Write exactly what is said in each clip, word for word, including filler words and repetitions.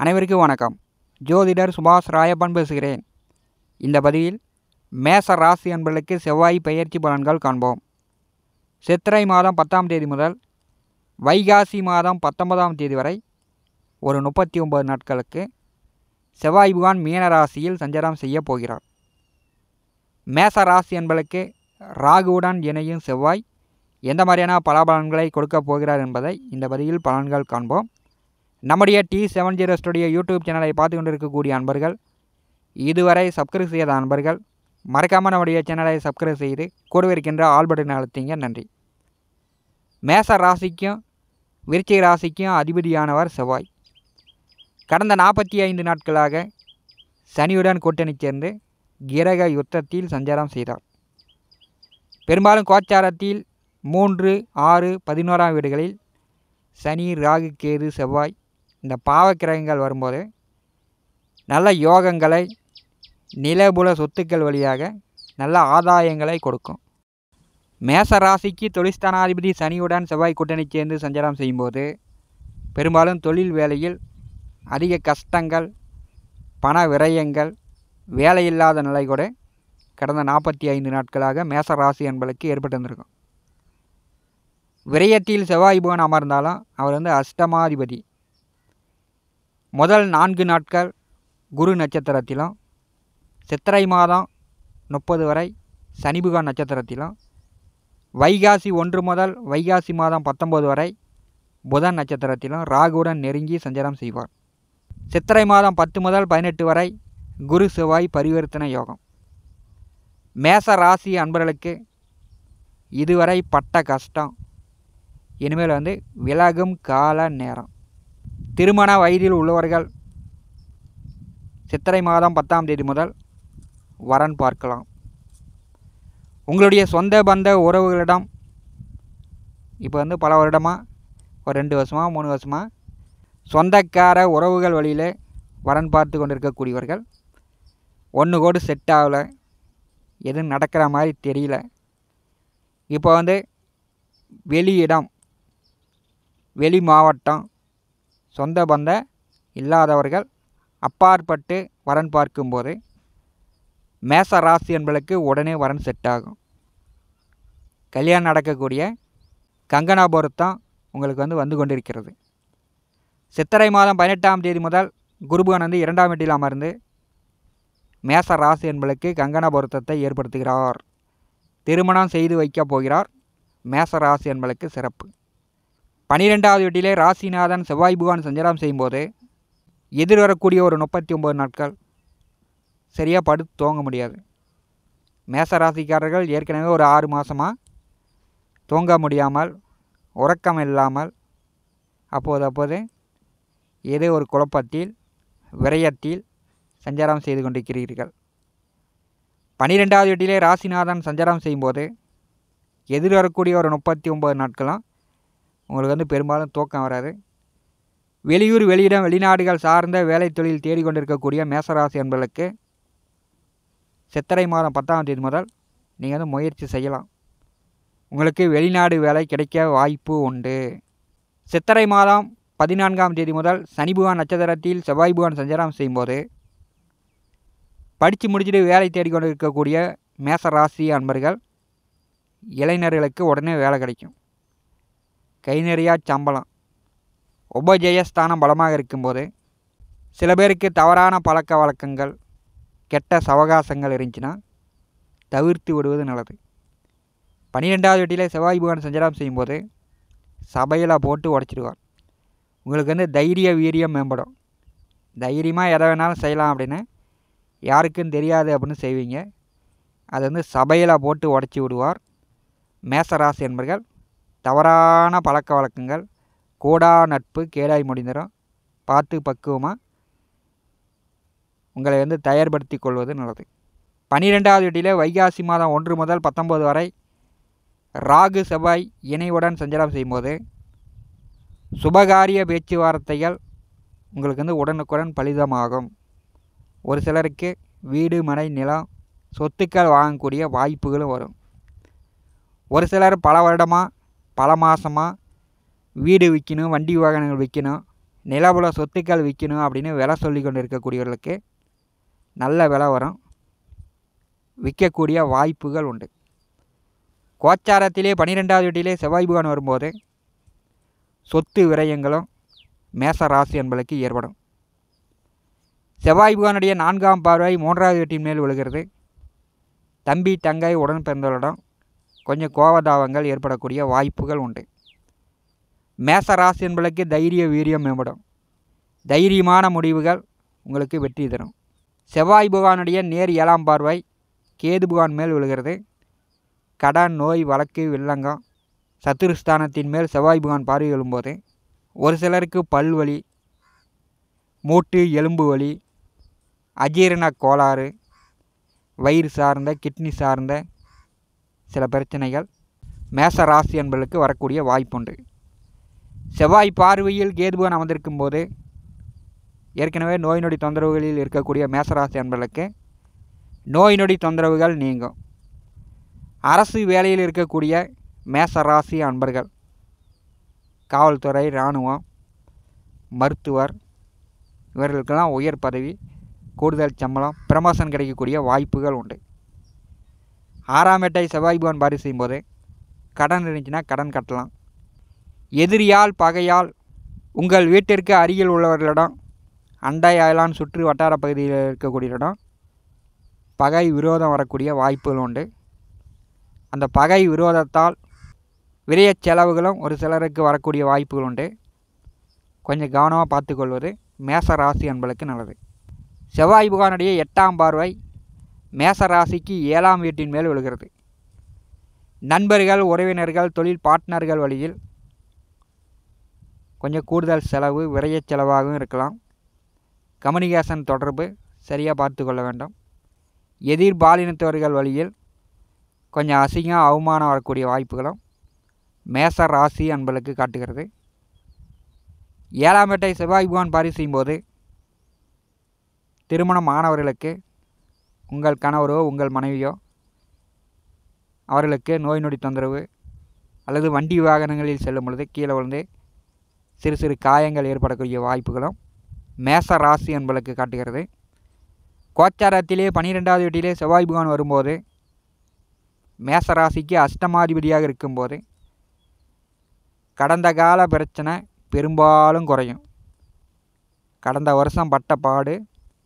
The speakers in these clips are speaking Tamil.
அனைவருக்கும் வணக்கம். ஜோதிடர் சுபாஷ் ராயப்பன் பேசுகிறேன். இந்த பதிவில் மேச ராசி அன்பர்களுக்கு செவ்வாய் பெயர்ச்சி பலன்கள் காண்போம். சித்திரை மாதம் பத்தாம் தேதி முதல் வைகாசி மாதம் பத்தொன்பதாம் தேதி வரை ஒரு முப்பத்தி ஒன்பது நாட்களுக்கு செவ்வாய் பகவான் மீன ராசியில் சஞ்சாரம் செய்ய போகிறார். மேச ராசி அன்பர்களுக்கு ராகுவுடன் இணையும் செவ்வாய் எந்த மாதிரியான பலாபலன்களை கொடுக்க போகிறார் என்பதை இந்த பதிவில் பலன்கள் காண்போம். நம்முடைய T seven zero studio YouTube சேனலை பார்த்து கொண்டிருக்கக்கூடிய அன்பர்கள், இதுவரை சப்ஸ்கிரைப் செய்யாத அன்பர்கள் மறக்காமல் நம்முடைய சேனலை சப்ஸ்கிரைப் செய்து கூடவே இருக்கின்ற ஆல் பட்டனை அழுத்திங்க. நன்றி. மேச ராசிக்கும் விருச்சிக ராசிக்கும் அதிபதியானவர் செவ்வாய். கடந்த நாற்பத்தி ஐந்து நாட்களாக சனியுடன் கூட்டணி சேர்ந்து கிரக யுத்தத்தில் சஞ்சாரம் செய்தார். பெரும்பாலும் கோச்சாரத்தில் மூன்று ஆறு பதினோராம் வீடுகளில் சனி, ராகு, கேது, செவ்வாய் இந்த பாவக்கிரகங்கள் வரும்போது நல்ல யோகங்களை, நிலபுல சொத்துக்கள் வழியாக நல்ல ஆதாயங்களை கொடுக்கும். மேச ராசிக்கு தொழில்ஸ்தானாதிபதி சனியுடன் செவ்வாய் கூட்டணி சேர்ந்து சஞ்சாரம் செய்யும்போது பெரும்பாலும் தொழில் வேலையில் அதிக கஷ்டங்கள், பண விரயங்கள், வேலையில்லாத நிலை கூட கடந்த நாற்பத்தி ஐந்து நாட்களாக மேச ராசி என்பதற்கு ஏற்பட்டு வந்திருக்கும். விரயத்தில் செவ்வாய் பகவான் அமர்ந்தாலும் அவர் வந்து அஷ்டமாதிபதி. முதல் நான்கு நாட்கள் குரு நட்சத்திரத்திலும், சித்திரை மாதம் முப்பது வரை சனி பகவான் நட்சத்திரத்திலும், வைகாசி ஒன்று முதல் வைகாசி மாதம் பத்தொன்பது வரை புதன் நட்சத்திரத்திலும் ராகுவுடன் நெருங்கி சஞ்சாரம் செய்வார். சித்திரை மாதம் பத்து முதல் பதினெட்டு வரை குரு செவ்வாய் பரிவர்த்தனை யோகம். மேச ராசி அன்பர்களுக்கு இதுவரை பட்ட கஷ்டம் இனிமேல் வந்து விலகும் கால நேரம். திருமண வயதில் உள்ளவர்கள் சித்திரை மாதம் பத்தாம் தேதி முதல் வரன் பார்க்கலாம். உங்களுடைய சொந்த பந்த உறவுகளிடம் இப்போ வந்து பல வருடமாக ஒரு ரெண்டு வருஷமாக மூணு வருஷமாக சொந்தக்கார உறவுகள் வழியில் வரன் பார்த்து கொண்டிருக்கக்கூடியவர்கள் ஒன்று கூட செட் ஆகலை, எதுவும் நடக்கிற மாதிரி தெரியல. இப்போ வந்து வெளியிடம், வெளி மாவட்டம், சொந்த பந்த இல்லாதவர்கள் அப்பாற்பட்டு வரன் பார்க்கும்போது மேச ராசி என்பதற்கு உடனே வரன் செட் ஆகும். கல்யாணம் நடக்கக்கூடிய கங்கனா பொருத்தம் உங்களுக்கு வந்து வந்து கொண்டிருக்கிறது. சித்திரை மாதம் பதினெட்டாம் தேதி முதல் குருபகவான் வந்து இரண்டாம் வீட்டில் அமர்ந்து மேச ராசி என்பதற்கு கங்கனா பொருத்தத்தை ஏற்படுத்துகிறார். திருமணம் செய்து வைக்கப் போகிறார். மேச ராசி என்பதற்கு சிறப்பு. பனிரெண்டாவது வீட்டிலே ராசிநாதன் செவ்வாய் பகவான் சஞ்சாரம் செய்யும்போது எதிர்வரக்கூடிய ஒரு முப்பத்தி ஒம்பது நாட்கள் சரியாக படுத்து தூங்க முடியாது. மேச ராசிக்காரர்கள் ஏற்கனவே ஒரு ஆறு மாதமாக தூங்க முடியாமல், உறக்கம் இல்லாமல், அப்போது அப்போது ஏதோ ஒரு குழப்பத்தில், விரயத்தில் சஞ்சாரம் செய்து கொண்டிருக்கிறீர்கள். பனிரெண்டாவது வீட்டிலே ராசிநாதன் சஞ்சாரம் செய்யும்போது எதிர்வரக்கூடிய ஒரு முப்பத்தி ஒம்பது நாட்களும் உங்களுக்கு வந்து பெரும்பாலும் தூக்கம் வராது. வெளியூர், வெளியிடம், வெளிநாடுகள் சார்ந்த வேலை தொழில் தேடிக்கொண்டிருக்கக்கூடிய மேசராசி என்பதற்கு சித்திரை மாதம் பத்தாம் தேதி முதல் நீங்கள் வந்து முயற்சி செய்யலாம். உங்களுக்கு வெளிநாடு வேலை கிடைக்க வாய்ப்பு உண்டு. சித்திரை மாதம் பதினான்காம் தேதி முதல் சனி பகவான் நட்சத்திரத்தில் செவ்வாய் பகவான் சஞ்சாரம் செய்யும்போது படித்து முடிச்சுட்டு வேலை தேடிக்கொண்டிருக்கக்கூடிய மேசராசி அன்பர்கள், இளைஞர்களுக்கு உடனே வேலை கிடைக்கும். கை நிறையா சம்பளம். உபஜயஸ்தானம் பலமாக இருக்கும்போது சில பேருக்கு தவறான பழக்க வழக்கங்கள், கெட்ட சவகாசங்கள் இருந்துச்சுன்னா தவிர்த்து விடுவது நல்லது. பன்னிரெண்டாவது வீட்டில் செவ்வாய் பகவான் சஞ்சாரம் செய்யும்போது சபையில் போட்டு உடச்சிடுவார். உங்களுக்கு வந்து தைரிய வீரியம் மேம்படும். தைரியமாக எதை வேணாலும் செய்யலாம் அப்படின்னு யாருக்கும் தெரியாது அப்படின்னு செய்வீங்க. அது வந்து சபையில் போட்டு உடச்சி விடுவார். மேசராசி என்பர்கள் தவறான பழக்க வழக்கங்கள், கூடா நட்பு கேடாய் முடிந்துடும். பார்த்து பக்குவமாக உங்களை வந்து தயார்படுத்தி கொள்வது நல்லது. பன்னிரெண்டாவது வீட்டில் வைகாசி மாதம் ஒன்று முதல் பத்தொன்பது வரை ராகு செவ்வாய் இணைவுடன் சஞ்சாரம் செய்யும்போது சுபகாரிய பேச்சுவார்த்தைகள் உங்களுக்கு வந்து உடனுக்குடன் பலிதமாகும். ஒரு சிலருக்கு வீடு, மனை, நிலம், சொத்துக்கள் வாங்கக்கூடிய வாய்ப்புகளும் வரும். ஒரு சிலர் பல வருடமாக, பல மாதமாக வீடு விற்கணும், வண்டி வாகனங்கள் விற்கணும், நிலபுல சொத்துக்கள் விற்கணும் அப்படின்னு விலை சொல்லி கொண்டு இருக்கக்கூடியவர்களுக்கு நல்ல விலை வரும், விற்கக்கூடிய வாய்ப்புகள் உண்டு. கோச்சாரத்திலே பன்னிரெண்டாவது வீட்டிலே செவ்வாய் பகவான் வரும்போது சொத்து விரயங்களும் மேச ராசி என்பதற்கு ஏற்படும். செவ்வாய் பகவானுடைய நான்காம் பார்வை மூன்றாவது வீட்டின் மேல் விழுகிறது. தம்பி தங்கை உடன் பிறந்தவரிடம் கொஞ்சம் கோபதாபங்கள் ஏற்படக்கூடிய வாய்ப்புகள் உண்டு. மேச ராசி என்பதற்கு தைரிய வீரியம் மேம்படும். தைரியமான முடிவுகள் உங்களுக்கு வெற்றி தரும். செவ்வாய் பகவானுடைய நேர் ஏழாம் பார்வை கேது பகவான் மேல் விழுகிறது. கடன், நோய், வழக்கு, வில்லங்கம், சத்துருஸ்தானத்தின் மேல் செவ்வாய் பகவான் பார்வை விழும்போது ஒரு சிலருக்கு பல்வலி, மூட்டு எலும்பு வலி, அஜீரண கோளாறு, வயிறு சார்ந்த கிட்னி சார்ந்த சில பிரச்சனைகள் மேச ராசி என்பதற்கு வரக்கூடிய வாய்ப்புண்டு. செவ்வாய் பார்வையில் கேதுபகவான் அமர்ந்திருக்கும் போது ஏற்கனவே நோய் நொடி தொந்தரவுகளில் இருக்கக்கூடிய மேசராசி என்பதற்கு நோய் நொடி தொந்தரவுகள் நீங்கும். அரசு வேலையில் இருக்கக்கூடிய மேசராசி அன்பர்கள், காவல்துறை, இராணுவம், மருத்துவர் இவர்களுக்கெல்லாம் உயர் பதவி, கூடுதல் சம்பளம், ப்ரமோஷன் கிடைக்கக்கூடிய வாய்ப்புகள் உண்டு. ஆறாம் எட்டை செவ்வாய் பகவான் பாரி செய்யும்போது கடன் இருந்துச்சுன்னா கடன் கட்டலாம். எதிரியால் பகையால் உங்கள் வீட்டிற்கு அருகில் உள்ளவர்களிடம், அண்டை அயலான் சுற்று வட்டார பகுதியில் இருக்கக்கூடியவரிடம் பகை விரோதம் வரக்கூடிய வாய்ப்புகள் உண்டு. அந்த பகை விரோதத்தால் விரைய செலவுகளும் ஒரு சிலருக்கு வரக்கூடிய வாய்ப்புகள் உண்டு. கொஞ்சம் கவனமாக பார்த்துக்கொள்வது மேச ராசி என்பதற்கு நல்லது. செவ்வாய் பகவானுடைய எட்டாம் பார்வை மேச ராசிக்கு ஏழாம் வீட்டின் மேல் விழுகிறது. நண்பர்கள், உறவினர்கள், தொழில் பார்ட்னர்கள் வழியில் கொஞ்சம் கூடுதல் செலவு, விரைய செலவாகவும் இருக்கலாம். கம்யூனிகேஷன் தொடர்பு சரியாக பார்த்து கொள்ள வேண்டும். எதிர்பாலினத்தவர்கள் வழியில் கொஞ்சம் அசிங்கம், அவமானம் வரக்கூடிய வாய்ப்புகளும் மேச ராசி என்பதற்கு காட்டுகிறது. ஏழாம் எட்டை செவ்வாய் பகவான் பாரி செய்யும்போது திருமணம் ஆனவர்களுக்கு உங்கள் கணவரோ உங்கள் மனைவியோ அவர்களுக்கு நோய் நொடி தொந்தரவு அல்லது வண்டி வாகனங்களில் செல்லும் பொழுது கீழே விழுந்து சிறு சிறு காயங்கள் ஏற்படக்கூடிய வாய்ப்புகளும் மேச ராசி என்பதற்கு காட்டுகிறது. கோச்சாரத்திலே பன்னிரெண்டாவது வீட்டிலே செவ்வாய் பகவான் வரும்போது மேச ராசிக்கு அஷ்டமாதிபதியாக இருக்கும்போது கடந்த கால பிரச்சனை பெரும்பாலும் குறையும். கடந்த வருஷம் பட்ட பாடு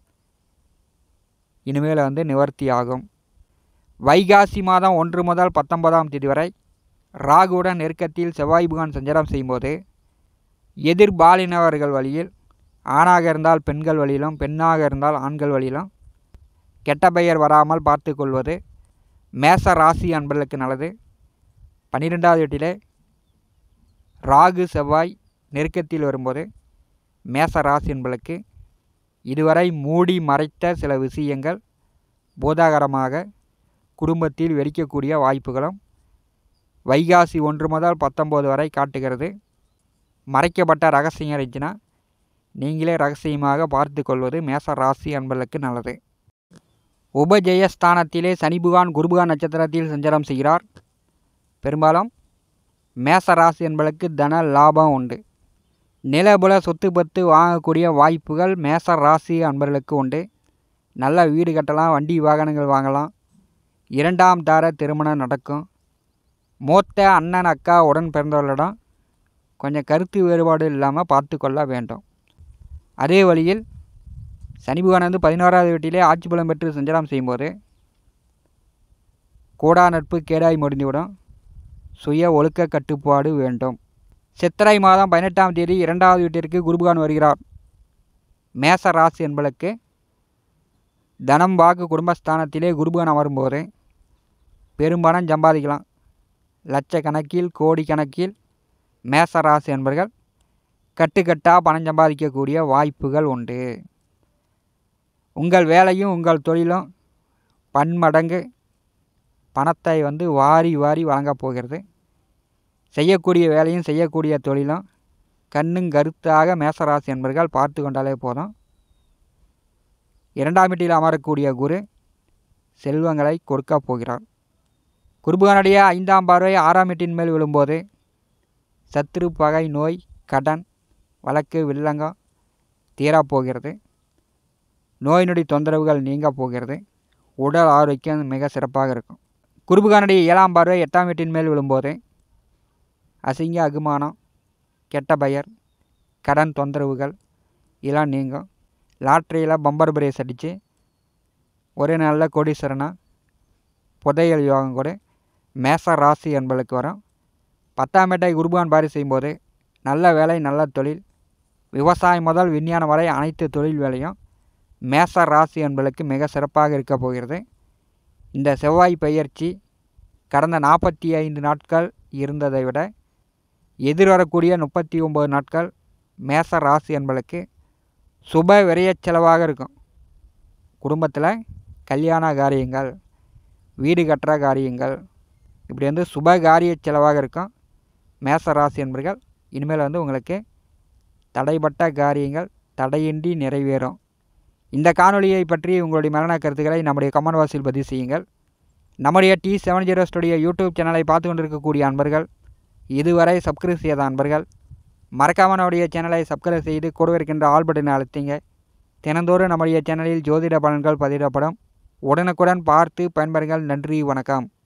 இனிமேல் வந்து நிவர்த்தி ஆகும். வைகாசி மாதம் ஒன்று முதல் பத்தொன்பதாம் தேதி வரை ராகுவுடன் நெருக்கத்தில் செவ்வாய் பகவான் சஞ்சாரம் செய்யும்போது எதிர்பாலினவர்கள் வழியில், ஆணாக இருந்தால் பெண்கள் வழியிலும், பெண்ணாக இருந்தால் ஆண்கள் வழியிலும் கெட்ட பெயர் வராமல் பார்த்து கொள்வது மேச ராசி அன்பர்களுக்கு நல்லது. பன்னிரெண்டாவது வீட்டிலே ராகு செவ்வாய் நெருக்கத்தில் வரும்போது மேச ராசி என்பதற்கு இதுவரை மூடி மறைத்த சில விஷயங்கள் பூதாகரமாக குடும்பத்தில் வெடிக்கக்கூடிய வாய்ப்புகளும் வைகாசி ஒன்று முதல் பத்தொம்போது வரை காட்டுகிறது. மறைக்கப்பட்ட ரகசியம் இருந்துச்சுன்னா நீங்களே ரகசியமாக பார்த்து கொள்வது மேச ராசி என்பதற்கு நல்லது. உபஜெயஸ்தானத்திலே சனி பகவான் குரு பகவான் நட்சத்திரத்தில் சஞ்சாரம் செய்கிறார். பெரும்பாலும் மேச ராசி என்பதற்கு தன லாபம் உண்டு. நிலபுல சொத்து பத்து வாங்கக்கூடிய வாய்ப்புகள் மேச ராசி அன்பர்களுக்கு உண்டு. நல்ல வீடு கட்டலாம், வண்டி வாகனங்கள் வாங்கலாம், இரண்டாம் தார திருமணம் நடக்கும். மூத்த அண்ணன் அக்கா உடன் பிறந்தவர்களிடம் கொஞ்சம் கருத்து வேறுபாடு இல்லாமல் பார்த்து கொள்ள வேண்டும். அதே வழியில் சனி பகவான் வந்து பதினோராவது வீட்டிலே ஆட்சி பலம் பெற்று சஞ்சாரம் செய்யும்போது கூடா நட்பு கேடாய் முடிந்துவிடும். சுய ஒழுக்க கட்டுப்பாடு வேண்டும். சித்திரை மாதம் பதினெட்டாம் தேதி இரண்டாவது வீட்டிற்கு குரு பகவான் வருகிறார். மேச ராசி என்பதற்கு தனம் வாக்கு குடும்பஸ்தானத்திலே குரு பகவான் அமரும்போது பெரும்பணம் சம்பாதிக்கலாம். லட்சக்கணக்கில் கோடி கணக்கில் மேச ராசி என்பர்கள் கட்டுக்கட்டாக பணம் சம்பாதிக்கக்கூடிய வாய்ப்புகள் உண்டு. உங்கள் வேலையும் உங்கள் தொழிலும் பன்மடங்கு பணத்தை வந்து வாரி வாரி வழங்கப் போகிறது. செய்யக்கூடிய வேலையும் செய்யக்கூடிய தொழிலும் கண்ணும் கருத்தாக மேசராசி என்பர்கள் பார்த்து கொண்டாலே போதும். இரண்டாம் வீட்டில் அமரக்கூடிய குரு செல்வங்களை கொடுக்க போகிறார். குருபகனுடைய ஐந்தாம் பார்வை ஆறாம் வீட்டின் மேல் விழும்போது சத்ரு, பகை, நோய், கடன், வழக்கு வில்லங்கம் தீராப்போகிறது. நோய் நொடி தொந்தரவுகள் நீங்க போகிறது. உடல் ஆரோக்கியம் மிக சிறப்பாக இருக்கும். குருபுகானுடைய ஏழாம் பார்வை எட்டாம் வீட்டின் மேல் விழும்போது அசிங்க அகுமானம், கெட்ட பெயர், கடன் தொந்தரவுகள் இதெல்லாம் நீங்கும். லாட்ரியில் பம்பர் பிரேஸ் அடித்து ஒரே நாளில் கோடீஸ்வரனா புதையல் யோகம் கூட மேச ராசி என்பதற்கு வரும். பத்தாம் வீட்டை குருபகான் பார்வை செய்யும்போது நல்ல வேலை, நல்ல தொழில், விவசாயம் முதல் விஞ்ஞானம் வரை அனைத்து தொழில் வேலையும் மேச ராசி என்பதற்கு மிக சிறப்பாக இருக்க போகிறது. இந்த செவ்வாய் பெயர்ச்சி கடந்த நாற்பத்தி ஐந்து நாட்கள் இருந்ததை விட எதிர்வரக்கூடிய முப்பத்தி ஒம்பது நாட்கள் மேச ராசி என்பதற்கு சுப விரய செலவாக இருக்கும். குடும்பத்தில் கல்யாண காரியங்கள், வீடு கட்டுற காரியங்கள், இப்படி வந்து சுப காரிய செலவாக இருக்கும். மேச ராசி என்பர்கள் இனிமேல் வந்து உங்களுக்கு தடைப்பட்ட காரியங்கள் தடையின்றி நிறைவேறும். இந்த காணொலியை பற்றி உங்களுடைய மரண கருத்துக்களை நம்முடைய கமெண்ட் பாக்ஸில் பதிவு செய்யுங்கள். நம்முடைய T seven zero studio YouTube சேனலை பார்த்து கொண்டிருக்கக்கூடிய அன்பர்கள், இதுவரை சப்ஸ்கிரைப் செய்யாத அன்பர்கள் மறக்காமல் நம்முடைய சேனலை சப்ஸ்கிரைப் செய்து கூட இருக்கின்ற ஆல் பட்டனை அழுத்திங்க. தினந்தோறும் நம்முடைய சேனலில் ஜோதிட பலன்கள் பதிவிடப்படும். உடனுக்குடன் பார்த்து பயன்பெறுங்கள். நன்றி, வணக்கம்.